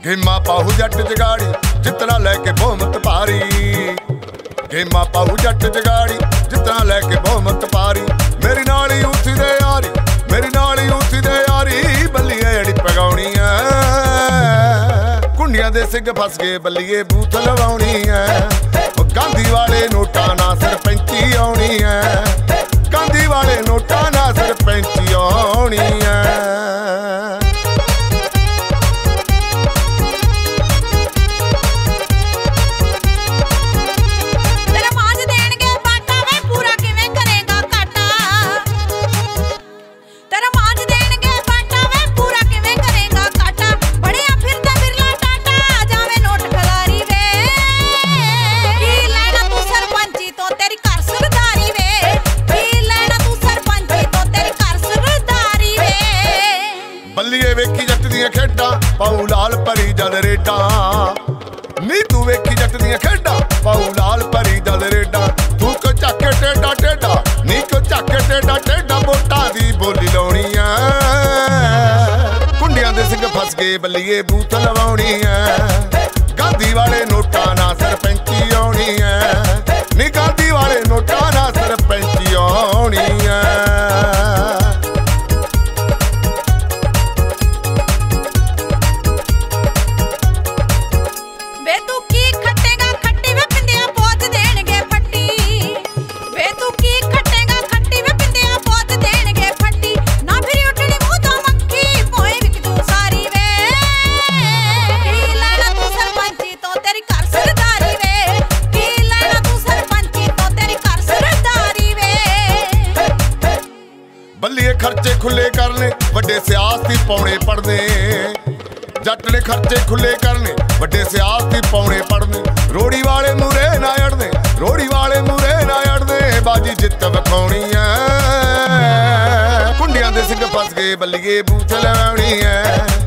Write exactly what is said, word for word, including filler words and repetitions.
गेमा पाहू जट जगाड़ी जितना लेके बहुमत पारी। गेमा पाहू जट जगाड़ी जितना लेके बहुमत पारी। मेरी नाली उठी दे यारी, मेरी नाली उठी दे यारी। बल्लिए अड़ी पगाउनी है, कुंडियां दे सिंह फस गए बल्लिए बूथ लवाउनी है। गांधी वाले नोटा ना सरपंची आउनी है, गांधी वाले नोटा ना सरपंची आउनी है। बल्लिए वेखी जट दियां खेडां पाऊ लाल भरी जल रेडा। नी तू वेखी जट दियां खेडां पाऊ लाल भरी जल रेडा। तू को झाके टेडा टेडा, नी को झाके टेडा टेडा। वोटां दी बोली लाउणी है, कुंडियां दे सिंह फस गए बल्लिए बूथ लवाउणी है। गांधी वाले नोटा ना सरपंची आउणी है, नी गांधी वाले नोटा ना सरपंची आउणी है। बल्लिए खर्चे खुले करने वड्डे सियासती पौने पड़ने। जट ने खर्चे खुले करने वड्डे सियासती पौने पड़ने। रोड़ी वाले मूरे ना अड़ने, रोड़ी वाले मूरे ना अड़ने। बाजी जित वखाउणी है, कुंडियां दे सिंह फस गए बल्लिए बूथ लवाउणी है।